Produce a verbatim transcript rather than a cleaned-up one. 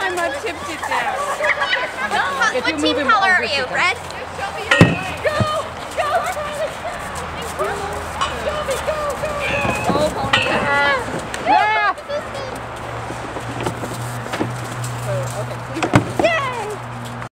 time I've tipped it down. What, what team color are you? Red?